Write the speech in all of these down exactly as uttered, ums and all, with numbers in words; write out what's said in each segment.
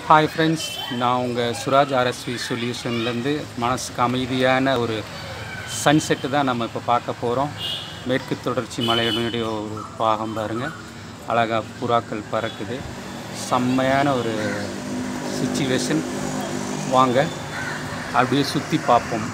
Hi friends, நான் உங்கள் Suraj RSV சொல்யூஷன்லேருந்து மனசுக்கு அமைதியான ஒரு சன்செட்டு தான் நம்ம இப்போ பார்க்க போகிறோம். மேற்கு தொடர்ச்சி மலையினுடைய ஒரு பாகம் பாருங்கள், அழகாக புறாக்கள் பறக்குது. செம்மையான ஒரு சிச்சுவேஷன். வாங்க அப்படியே சுற்றி பார்ப்போம்.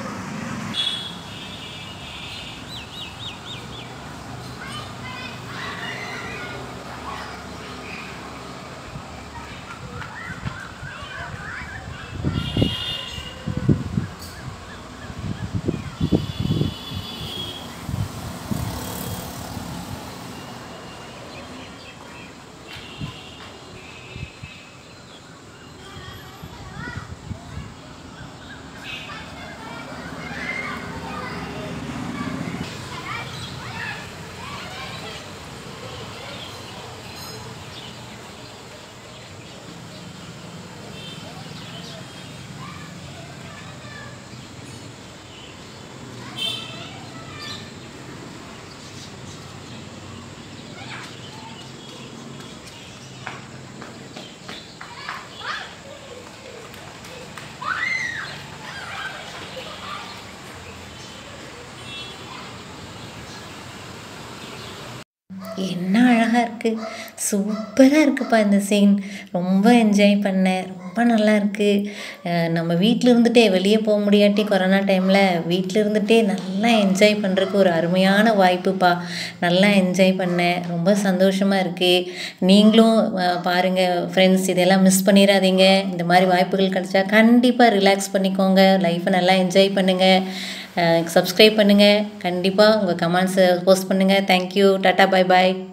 என்ன அழகாக இருக்குது, சூப்பராக இருக்குப்பா இந்த சீன். ரொம்ப என்ஜாய் பண்ணேன், ரொம்ப நல்லா இருக்குது. நம்ம வீட்டில் இருந்துகிட்டே வெளியே போக முடியாட்டி கொரோனா டைமில் வீட்டில் இருந்துகிட்டே நல்லா என்ஜாய் பண்ணுறதுக்கு ஒரு அருமையான வாய்ப்புப்பா. நல்லா என்ஜாய் பண்ணேன், ரொம்ப சந்தோஷமாக இருக்குது. நீங்களும் பாருங்கள் ஃப்ரெண்ட்ஸ், இதெல்லாம் மிஸ் பண்ணிடாதீங்க. இந்த மாதிரி வாய்ப்புகள் கிடச்சா கண்டிப்பாக ரிலாக்ஸ் பண்ணிக்கோங்க, லைஃப்பை நல்லா என்ஜாய் பண்ணுங்கள். சப்ஸ்கிரைப் பண்ணுங்கள், கண்டிப்பாக உங்கள் கமெண்ட்ஸை போஸ்ட் பண்ணுங்கள். தேங்க்யூ, டாட்டா, பை பாய்.